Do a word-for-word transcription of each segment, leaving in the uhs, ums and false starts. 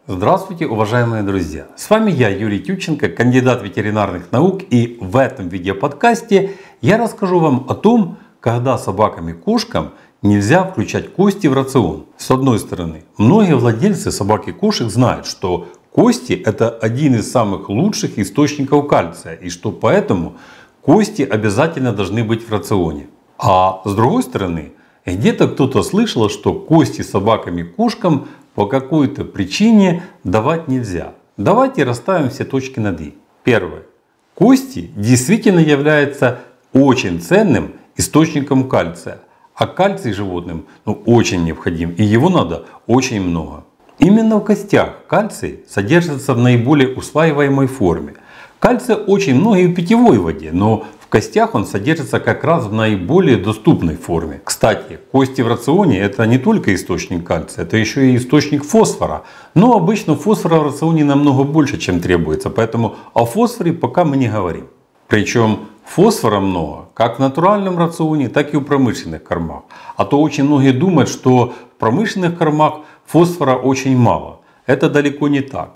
Здравствуйте, уважаемые друзья! С вами я, Юрий Тютченко, кандидат ветеринарных наук, и в этом видеоподкасте я расскажу вам о том, когда собакам и кошкам нельзя включать кости в рацион. С одной стороны, многие владельцы собак и кошек знают, что кости – это один из самых лучших источников кальция, и что поэтому кости обязательно должны быть в рационе. А с другой стороны, где-то кто-то слышал, что кости собакам и кошкам по какой-то причине давать нельзя. Давайте расставим все точки над «и». Первое. Кости действительно являются очень ценным источником кальция. А кальций животным ну, очень необходим, и его надо очень много. Именно в костях кальций содержится в наиболее усваиваемой форме. Кальция очень много и в питьевой воде, но в костях он содержится как раз в наиболее доступной форме. Кстати, кости в рационе это не только источник кальция, это еще и источник фосфора. Но обычно фосфора в рационе намного больше, чем требуется, поэтому о фосфоре пока мы не говорим. Причем фосфора много как в натуральном рационе, так и в промышленных кормах. А то очень многие думают, что в промышленных кормах фосфора очень мало. Это далеко не так.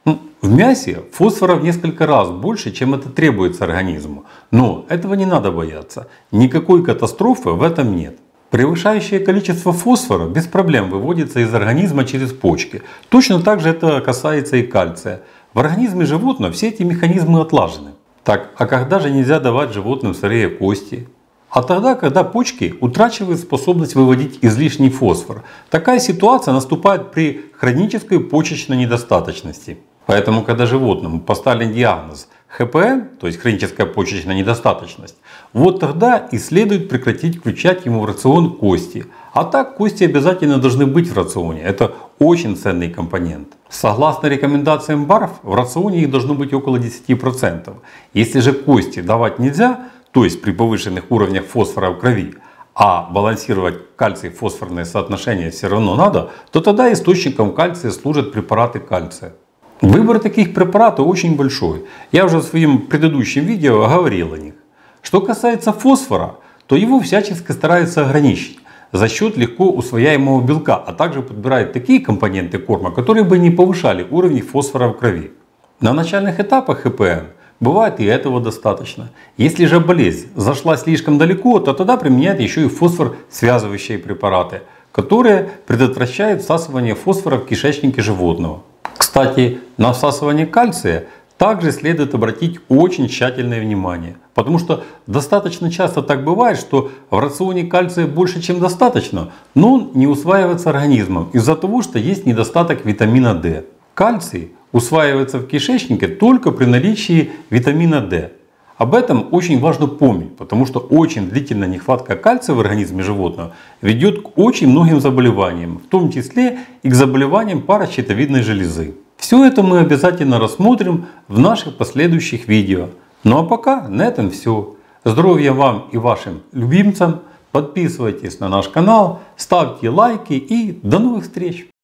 В мясе фосфора в несколько раз больше, чем это требуется организму. Но этого не надо бояться. Никакой катастрофы в этом нет. Превышающее количество фосфора без проблем выводится из организма через почки. Точно так же это касается и кальция. В организме животного все эти механизмы отлажены. Так, а когда же нельзя давать животным сырые кости? А тогда, когда почки утрачивают способность выводить излишний фосфор. Такая ситуация наступает при хронической почечной недостаточности. Поэтому, когда животному поставлен диагноз ха пэ эн, то есть хроническая почечная недостаточность, вот тогда и следует прекратить включать ему в рацион кости. А так кости обязательно должны быть в рационе. Это очень ценный компонент. Согласно рекомендациям БАРФ, в рационе их должно быть около десяти процентов. Если же кости давать нельзя, то есть при повышенных уровнях фосфора в крови, а балансировать кальций-фосфорное соотношение все равно надо, то тогда источником кальция служат препараты кальция. Выбор таких препаратов очень большой. Я уже в своем предыдущем видео говорил о них. Что касается фосфора, то его всячески стараются ограничить за счет легко усвояемого белка, а также подбирают такие компоненты корма, которые бы не повышали уровень фосфора в крови. На начальных этапах ха пэ эн бывает и этого достаточно. Если же болезнь зашла слишком далеко, то тогда применяют еще и фосфор-связывающие препараты, которые предотвращают всасывание фосфора в кишечнике животного. Кстати, на всасывание кальция также следует обратить очень тщательное внимание. Потому что достаточно часто так бывает, что в рационе кальция больше, чем достаточно, но он не усваивается организмом из-за того, что есть недостаток витамина дэ. Кальций усваивается в кишечнике только при наличии витамина дэ. Об этом очень важно помнить, потому что очень длительная нехватка кальция в организме животного ведет к очень многим заболеваниям, в том числе и к заболеваниям паращитовидной железы. Все это мы обязательно рассмотрим в наших последующих видео. Ну а пока на этом все. Здоровья вам и вашим любимцам. Подписывайтесь на наш канал, ставьте лайки и до новых встреч!